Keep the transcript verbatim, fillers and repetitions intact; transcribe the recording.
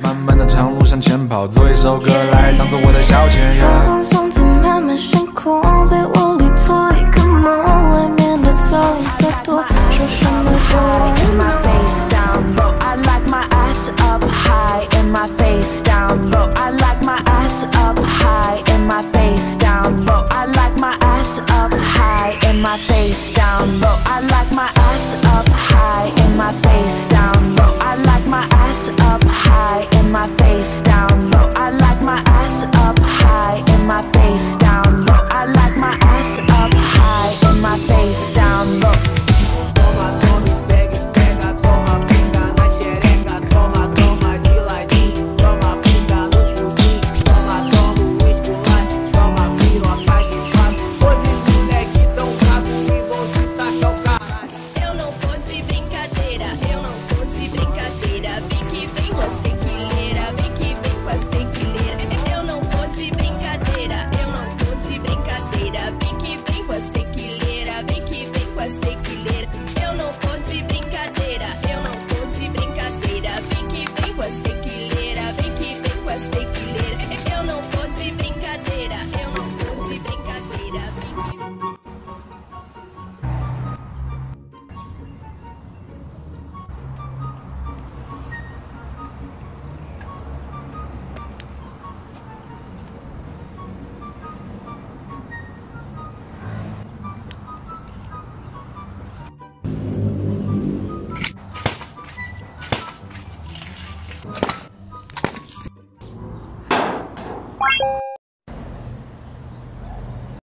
漫漫的长路向前跑，做一首歌来当做我的消遣。 放松在漫漫星空，被窝里做一个梦，外面的早已多多，说什么都我。 And my face down low, I like my ass up high and my face down low, I like